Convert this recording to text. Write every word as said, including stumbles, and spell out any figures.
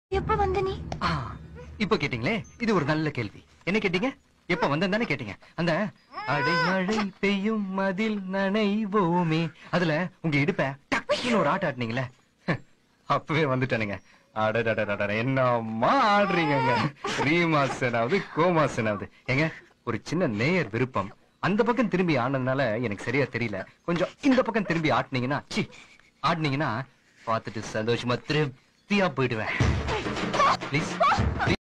எப்ப வந்த நீ? இப்ப கேட்டீங்களே, இது ஒரு நல்ல கேள்வி. என்ன கேட்டீங்க? எப்ப வந்தேன் தானே கேட்டீங்க. அந்த அடைமழை பெய்யும் மதில் நனைவோமே அதுல உங்க இடுப்ப டக்குன்னு ஒரு ஆட்ட ஆட்டினீங்களே, அப்பவே வந்துட்டானுங்க. அடடடடட என்னம்மா ஆடுறீங்க. ரீமாசனாவது கோமாசனாவது. ஏங்க ஒரு சின்ன நேயர் விருப்பம். அந்த பக்கம் திரும்பி ஆனதுனால எனக்கு சரியா தெரியல. கொஞ்சம் இந்த பக்கம் திரும்பி ஆட்டினீங்கன்னா சி ஆடினீங்கன்னா பார்த்துட்டு சந்தோஷமா திருப்தியா போயிடுவேன். ப்ளீஸ்.